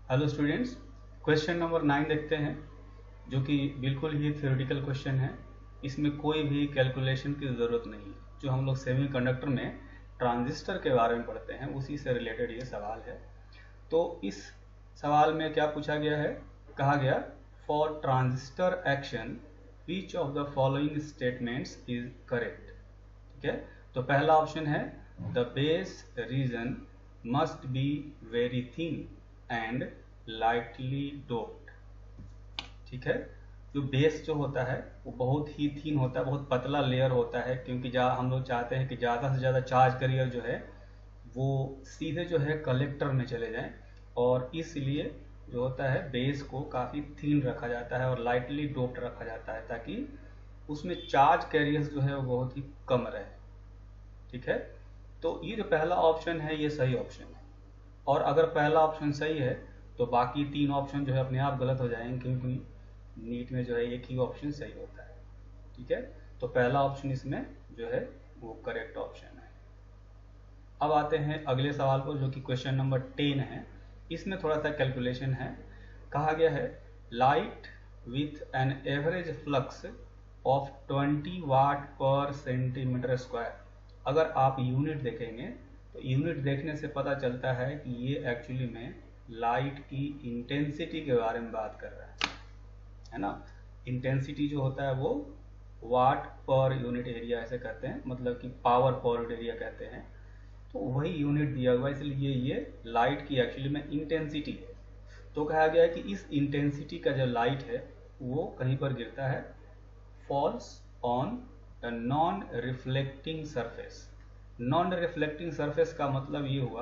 Hello students, question number 9 देखते हैं, जो कि बिल्कुल ही थ्योरेटिकल क्वेश्चन है। इसमें कोई भी कैलकुलेशन की ज़रूरत नहीं है। जो हम लोग सेमीकंडक्टर में ट्रांजिस्टर के बारे में पढ़ते हैं उसी से रिलेटेड ये सवाल है। तो इस सवाल में क्या पूछा गया है, कहा गया for transistor action which of the following statements is correct. ठीक है, तो पहला ऑप्शन है the base region must be very thin and lightly doped. ठीक है, जो बेस जो होता है वो बहुत ही थिन होता है, बहुत पतला लेयर होता है, क्योंकि हम लोग चाहते हैं कि ज़्यादा से ज़्यादा चार्ज कैरियर जो है वो सीधे जो है कलेक्टर में चले जाएं, और इसलिए जो होता है बेस को काफ़ी थिन रखा जाता है और लाइटली डोप्ड रखा जाता है, ताकि उसमें चार्ज कैरियर्स जो है वो बहुत ही कम रहे। ठीक है, तो ये जो पहला ऑप्शन है ये सही ऑप्शन है, और अगर पहला ऑप्शन सही है तो बाकी तीन ऑप्शन जो है अपने आप गलत हो जाएंगे, क्योंकि नीट में जो है एक ही ऑप्शन सही होता है। ठीक है, तो पहला ऑप्शन इसमें जो है वो करेक्ट ऑप्शन है। अब आते हैं अगले सवाल पर, जो कि क्वेश्चन नंबर 10 है। इसमें थोड़ा सा कैलकुलेशन है। कहा गया है light with an average flux of 20 watt per centimetre square. अगर आप यूनिट देखेंगे तो यूनिट देखने से पता चलता है कि ये एक्चुअली में लाइट की इंटेंसिटी के बारे में बात कर रहा है ना। इंटेंसिटी जो होता है वो वाट पर यूनिट एरिया ऐसे कहते हैं, मतलब कि पावर पर यूनिट एरिया कहते हैं। तो वही यूनिट दिया हुआ है, इसलिए ये लाइट की एक्चुअली में इंटेंसिटी है। तो कहा गया है कि इस इंटेंसिटी का जो लाइट है वो कहीं पर गिरता है, falls on a non reflecting surface. Non reflecting surface का मतलब ये हुआ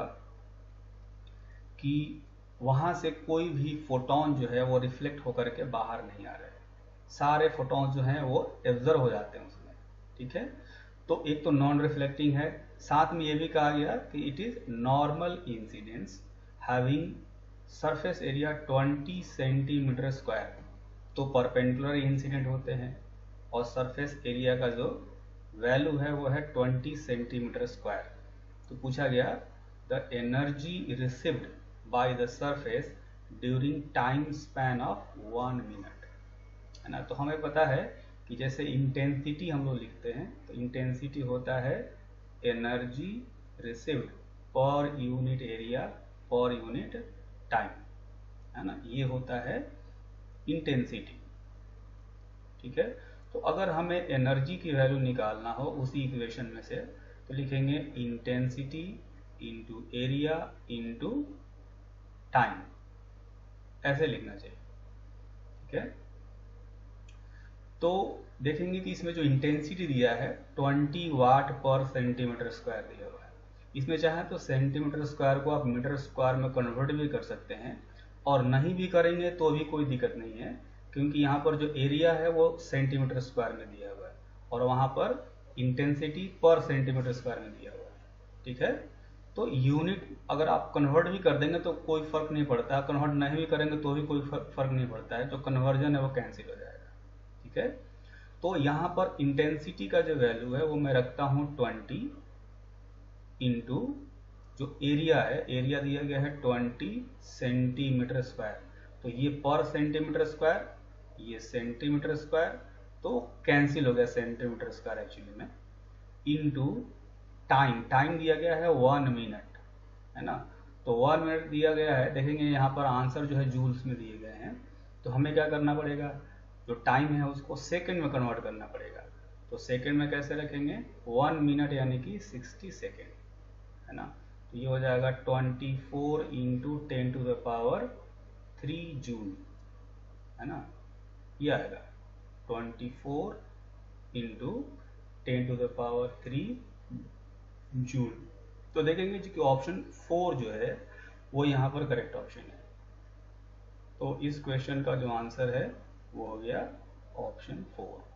कि वहां से कोई भी फोटोन जो है वो रिफ्लेक्ट होकर के बाहर नहीं आ रहे, सारे फोटोन जो हैं वो एब्जर्व हो जाते हैं उसमें। ठीक है, तो एक तो नॉन रिफ्लेक्टिंग है, साथ में ये भी कहा गया कि it is normal incidence having surface area 20 centimetre square. तो परपेंडिकुलर इंसिडेंट होते हैं और सरफेस एरिया का जो वैल्यू है वो है 20 सेंटीमीटर स्क्वायर। तो पूछा गया the energy received by the surface during time span of 1 minute, है ना। तो हमें पता है कि जैसे इंटेंसिटी हम लोग लिखते हैं तो इंटेंसिटी होता है energy received per unit area per unit time, है ना, ये होता है इंटेंसिटी। ठीक है, तो अगर हमें एनर्जी की वैल्यू निकालना हो उसी इक्वेशन में से, तो लिखेंगे intensity into area into time, ऐसे लिखना चाहिए। ठीक है, तो देखेंगे कि इसमें जो इंटेंसिटी दिया है 20 वाट पर सेंटीमीटर स्क्वायर दिया हुआ है। इसमें चाहे तो सेंटीमीटर स्क्वायर को आप मीटर स्क्वायर में कन्वर्ट भी कर सकते हैं, और नहीं भी करेंगे तो भी कोई दिक्कत नहीं है, क्योंकि यहाँ पर जो एरिया है वो सेंटीमीटर स्क्वायर में दिया हुआ है और वहां पर इंटेंसिटी पर सेंटीमीटर स्क्वायर में दिया हुआ है। ठीक है, तो यूनिट अगर आप कन्वर्ट भी कर देंगे तो कोई फर्क नहीं पड़ता, कन्वर्ट नहीं भी करेंगे तो भी कोई फर्क नहीं पड़ता है, जो कन्वर्जन है वो कैंसिल हो जाएगा। ठीक है, तो यहाँ पर इंटेंसिटी का जो वैल्यू है वो मैं रखता हूँ 20 इंटू जो एरिया है, एरिया दिया गया है 20 सेंटीमीटर स्क्वायर। तो ये पर सेंटीमीटर स्क्वायर, ये सेंटीमीटर स्क्वायर, तो कैंसिल हो गया सेंटीमीटर स्क्वायर एक्चुअली में, इंटू टाइम, टाइम दिया गया है 1 मिनट, है ना। तो 1 मिनट दिया गया है, देखेंगे यहाँ पर आंसर जो है जूल्स में दिए गए हैं, तो हमें क्या करना पड़ेगा, जो टाइम है उसको सेकंड में कन्वर्ट करना पड़ेगा। तो सेकंड में कैसे रखेंगे, 1 मिनट यानी कि 60 सेकेंड, है ना। तो ये हो जाएगा 24 into 10 to the power 3 joule, है ना। ये आएगा 24 into 10 to the power 3 joule. तो देखेंगे कि ऑप्शन 4 जो है वो यहाँ पर करेक्ट ऑप्शन है। तो इस क्वेश्चन का जो आंसर है वो हो गया ऑप्शन 4।